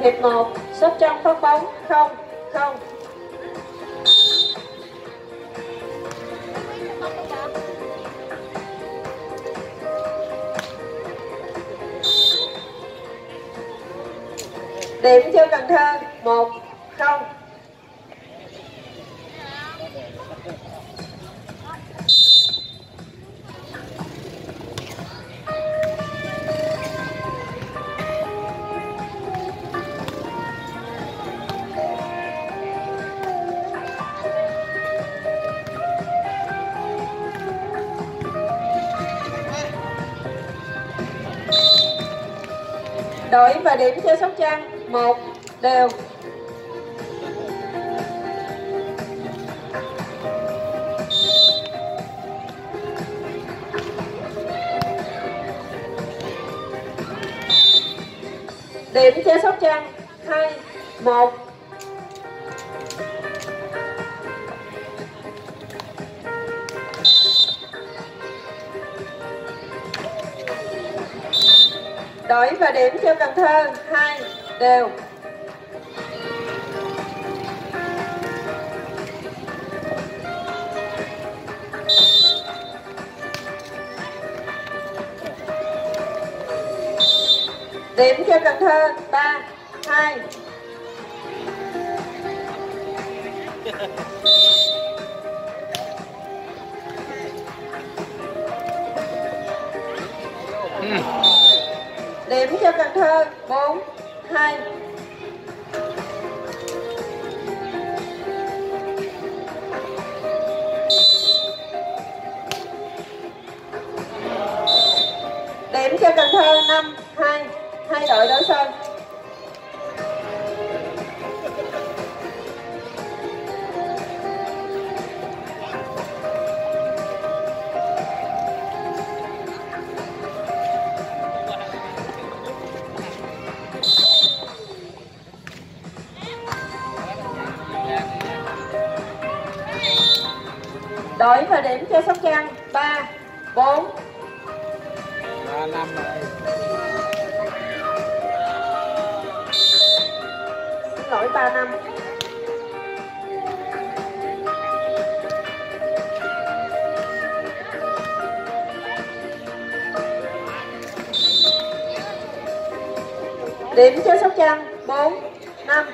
Hiệp 1, Sóc Trăng phát bóng 0-0. Điểm cho Cần Thơ 1-0. Đổi và điểm cho Sóc Trăng 1-1. Điểm cho Sóc Trăng 2-1. Đổi và điểm cho Cần Thơ 2-2. Điểm cho Cần Thơ 3-2. Điểm cho Cần Thơ 4-2. Điểm cho Cần Thơ 5-2. Hai đội đổi sân. Đổi và điểm cho Sóc Trăng 3-4. 3-5 rồi. Xin lỗi 3-5. Điểm cho Sóc Trăng 4-5.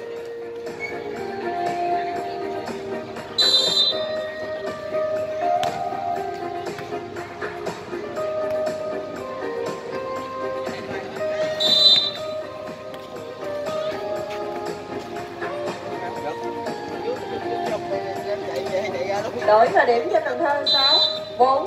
Đổi và điểm cho Cần Thơ 6-4.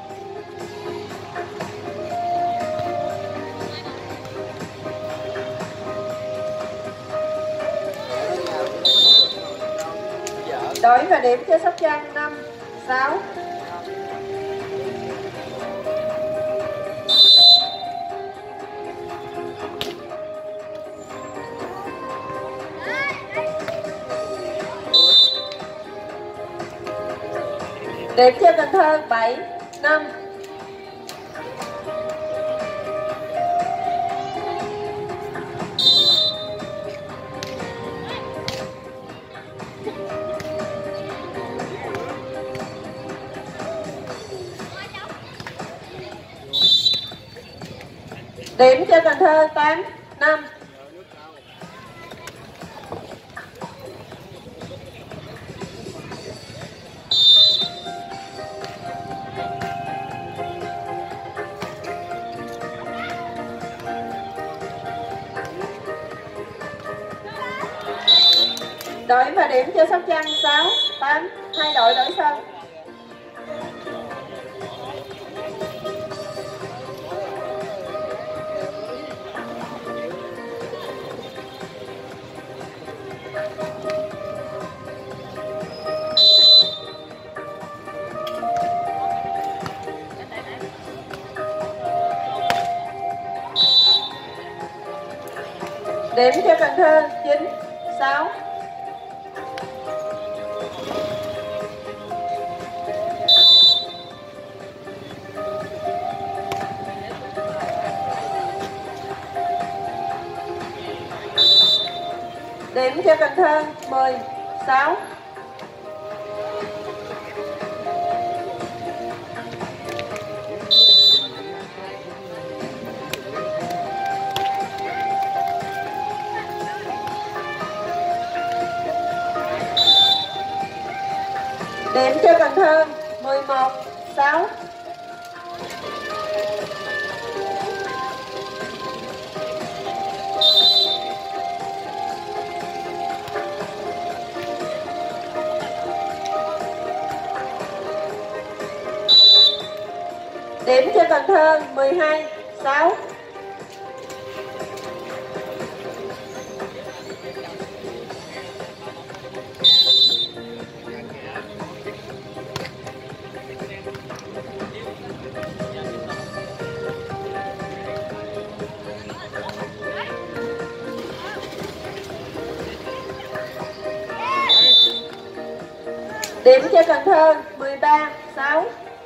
Đổi và điểm cho Sóc Trăng 5-6. Điểm cho Cần Thơ 7-5. Điểm cho Cần Thơ 8-5. Đổi và điểm cho Sóc Trăng 6-8. Hai đội đổi sân. Điểm cho Cần Thơ 9-6. Điểm cho Cần Thơ 10, 6. Điểm cho Cần Thơ 11, 6. Điểm cho Cần Thơ 12, 6. Điểm cho Cần Thơ 13, 6.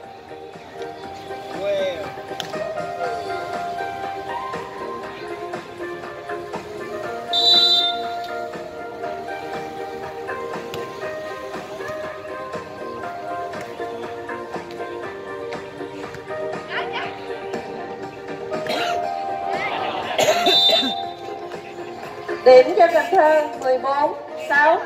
Điểm cho Cần Thơ 14, 6.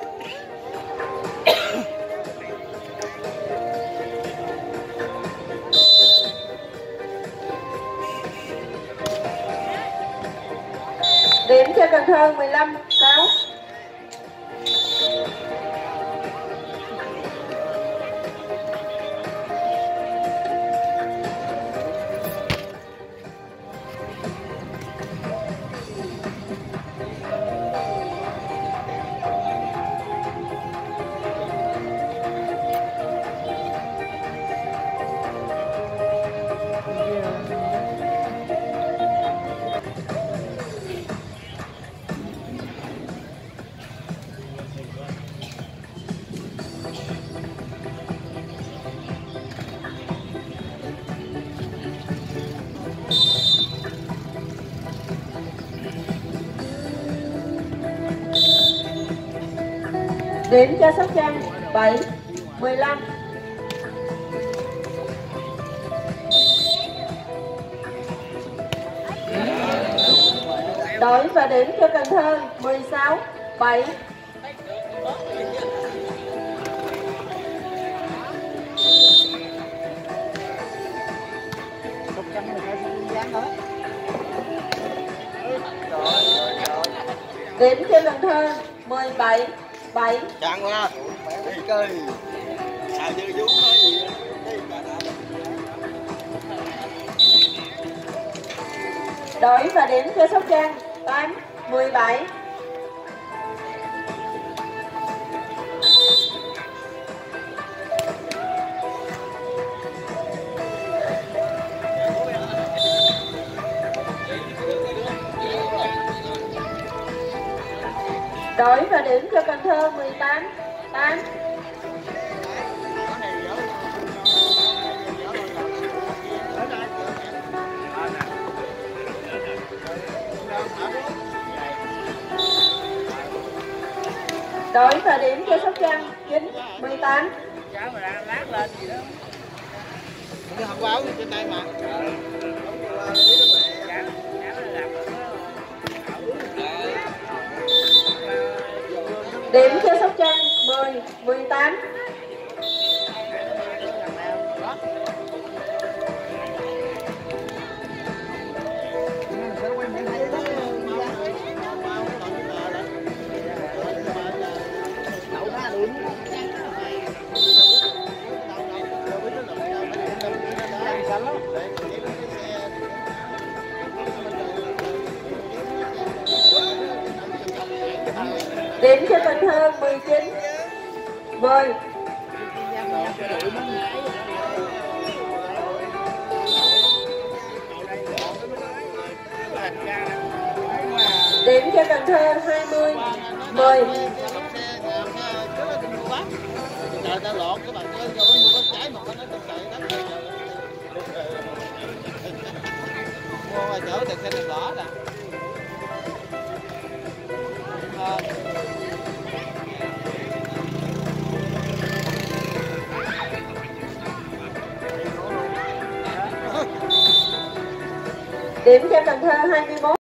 Điểm cho Cần Thơ 15, 6. Điểm cho Sóc Trăng 7, 15. Đổi và điểm cho Cần Thơ 16, 7. Điểm cho Cần Thơ 17, 7. Chàng qua đi coi sao như vú nói gì Đổi và điểm cho Sóc Trăng 8, 17. Đổi và điểm cho Cần Thơ 18, 8. Đổi và điểm cho Sóc Trăng 9, 18. cháu mà lát lên gì đó cái hộp báo trên đây mà Điểm cho Sóc Trăng 10, 18. Điểm cho Cần Thơ 19, 10. Điểm cho Cần Thơ 20, 10. trời ta lộn các bạn ơi, cho nó có trái mà nó không chạy đó. Mua ngoài chở từ xe đỏ nè. Điểm cho Cần Thơ 21.